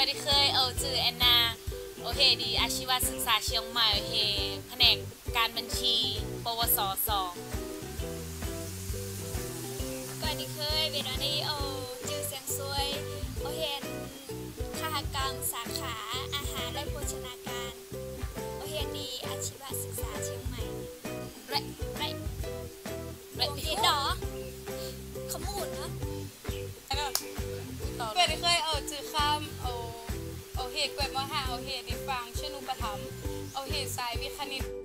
วัสดีเคยจื่อแอนนาโอเคดีอาชีวศึกษาเชียงใหม่โอเคแผนกการบัญชีปวส2 สวัสดีเคยเวลานี้จื่อเสียงซวยเห็นคหกรรมสาขาอาหารและโภชนาการเห็นดีอาชีวศึกษาเชียงใหม่ไรเห็นดอขมูลเนาะเปิดเคยจื้อคำเหตุเกิดมาหาเหตุดิฟังชนุปธรรมเหตุสายวิคณิต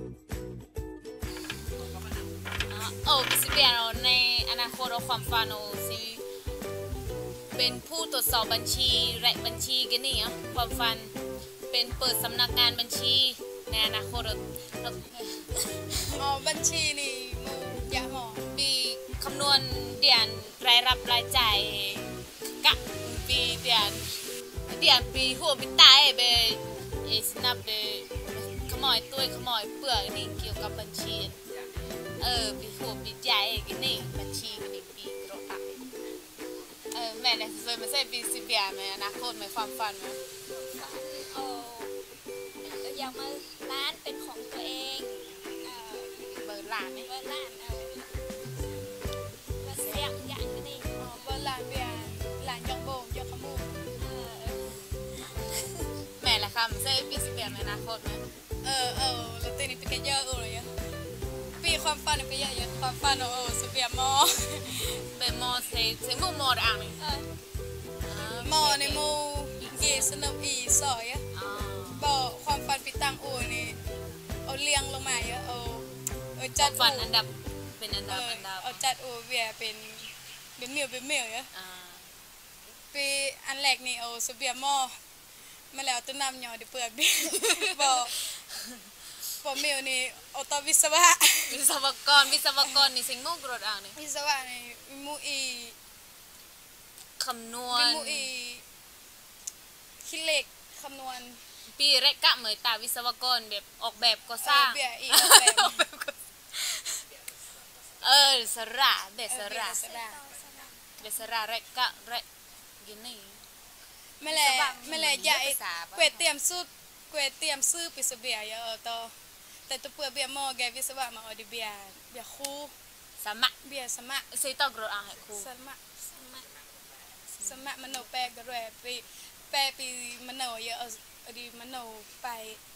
สิเปลี่ยนในอนาคตความฝันสิเป็นผู้ตรวจสอบบัญชีและบัญชีกันนี่ความฝันเป็นเปิดสำนักงานบัญชีในอนาคตบัญชีนี่มูยะหมอปีคำนวณเดือนรายรับรายจ่ายกะปีเดือนปีหัวปีตายเบสนับเบขโมยตัวขโมยเปลือกนี่เกี่ยวกับบัญชีปีหัวปีใหญ่กันนี่บัญชีกันนี่ปีกระอักแม่เนี่ยเคยมาใช้ปีสิบปีไหมอนาคตไหมความฝันไหมอยากมาร้านเป็นของตัวเองเบอร์ล้านไหมเบอร์ล้านมาเสียงอย่างนี้เบอร์ล้านเบียหลานยองโบยองขมูแม่ละค่ะมาใช้ปีสิบปีไหมอนาคตไหมแล้วตีนี้เป็นเยอะเลยปีความฝันเป็นเยอะความฝันสิบปีมอเป็นมอเซมูมอดอ่างมอในมูเกสนอีสอยบอกความฝันปีตังนี่เลี้ยงลงมาจัดฝันอันดับเป็นอันดับจัดเวียเป็นเมียวปีอันแรกนี่สเบียมอมาแล้วต้นน้ำหยอดเปิดบีบอกเมียวนี่ตอวิศวกรนี่สิ่งมุ่งกรดอ่างนี่วิศวะนี่มูอีคำนวณมูอีคิดเลขคำนวณปีแรกกะเหมยตาวิศวกรแบบออกแบบก็สร้างสระเบสระแรกกะแรกยินนี่ไม่แหละใหญ่เกวเตรียมซื้อปิสเบียต่อแต่ตัวเปลือกเบียมอแกวิศวะมาดิเบียคูสมะเบียสมะซื้อต่อกรดอ่างให้ครูสมะมันโนแปลกระแรปีมันโนเยอะดีมันโนไป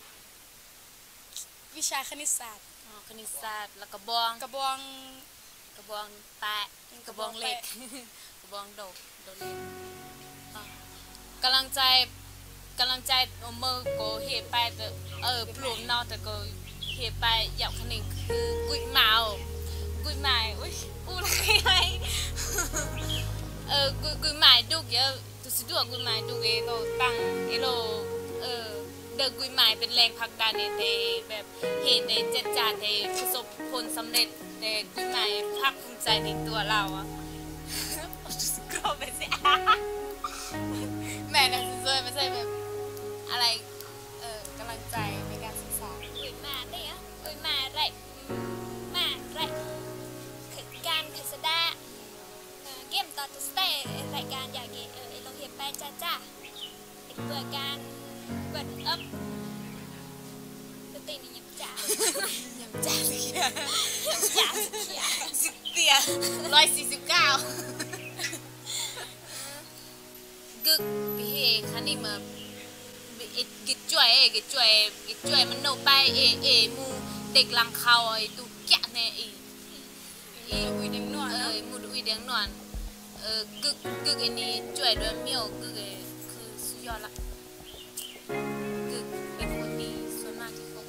วิชาคณิตศาสตร์แล้วกระบองแปะกระบองเล็กกระบองโดดเล็กกำลังใจมือโกเหี่ยไปแต่ปลุกนอแต่โกเหี่ยไปอยากขนิงคือกุยหมาอุ้ยอะไรกุยหมาดุกเยอะตุสิดุกุยหมาดุกโตตั้งโลเดินกุยหมาเป็นแรงผลักดันในแบบเหตุในเจตจานในประสบผลสำเร็จแต่กุยหมาภาคภูมิใจในตัวเราอะกรอบไปสิแม่นะซวยไม่ใช่แบบอะไรกำลังใจในการศึกษามาได้มาไรการคสดาเกมต่อตุสเต้รายการอย่างนี้ลงเหียบไปจ้าเปิดการเปิดอัพตีนี่ยังจ้าสิบเตีย149กึกพี่คันนี้มากิจจ่วยมันโนไปมูเด็กลังเขาตุกแกะเนี่ยอุยเดียงนวลมูดอุยเดียงนวลกึกอันนี้จ่วยด้วยเมียวกึกคือสุดยอดละกึกเป็นคนดีส่วนมากที่เขา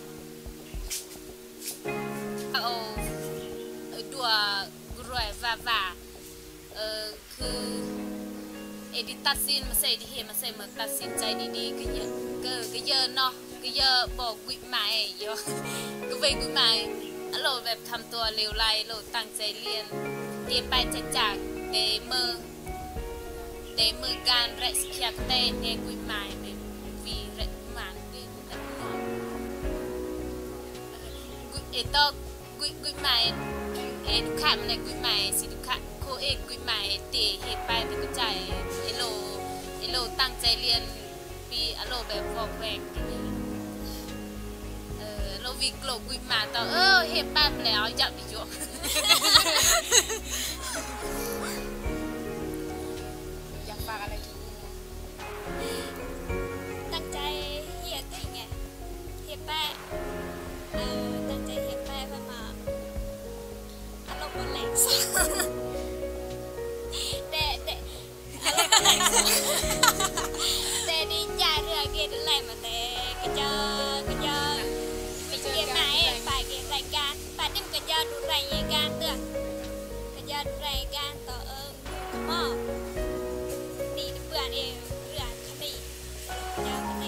ดัวกรวยว่าคือดิตัดสินมาใส่ดิเฮมาใส่มาตัดสินใจดีๆก็เยอะเนาะก็เยอะบอกกุยหมายเยอะก็ไปกุยหมายเราแบบทำตัวเลวไหลเราตั้งใจเรียนไปจากเดมือการเรสเคียกเตเนกุยหมายเป็นวีเรมันดิกุยหมายดุขะมันในกุยหมายสิดุขะกุยหมายเตะเหตุไปแต่ก็ใจโลตั้งใจเรียนปีอโลแบบฟอกแวกเราวิกโลกุยมาต่อเฮ็ดปั๊บแล้วจะไปจวกอยากฝากอะไรถึงตั้งใจเฮียติไงเฮียแป้ตั้งใจเฮียแป้เพื่อมาอารมณ์บนแหลกสักแต่อารมณ์บนแหลกสักแต่ดีใจเรื่องเกณฑ์อะไรมาแต่ก็เจอไปเกณฑ์ไหนไปเกณฑ์รายการไปนิ่มก็เจอดูรายการเตือนก็เจอดูรายการต่อหม้อดีเพื่อนเองเรื่องคดีเจอคดี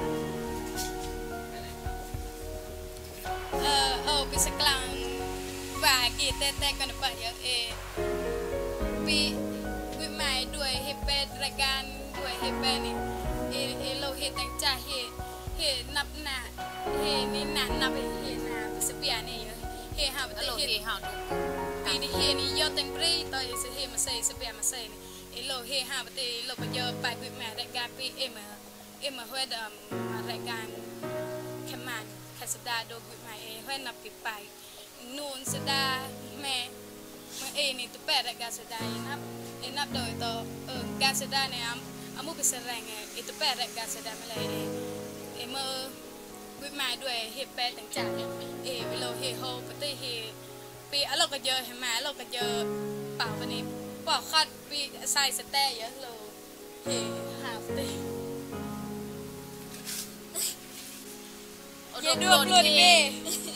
bisa kelang bagi tetek kan pak ya pi wi mai ด้วยเฮเปรายการด้วยเฮเปนี่เราเฮตังจ่าเฮนับหน้าเฮนี่นับเฮนาสเปียนี่เฮหาเฮหาปีนี้เฮนี่ยอดตังปรีต่อเฮมาใส่สเปียมาใส่นี่เราเฮหาปฏิเราไปเยอะไปเwi mai รายการปีมาห้วยรายการแคมันสดาโดกุมาเฮ้ยนับปิดไปนูนสดาแม่นี่ตัวแปดรายการสดานับโดยตัวการสดาเนี่ยอามุกเสร็จไงตัวแปดรายการสดามาเลยเมื่อกุมาด้วยเฮแปดต่างจากวิโลเฮโฮปฏิเฮปีเราก็เยอะเห็นไหมเราก็เยอะเปล่าวันนี้ปอกคัดปีใส่สเตย์เยอะเราเฮหาปฏิ Ye dua puluh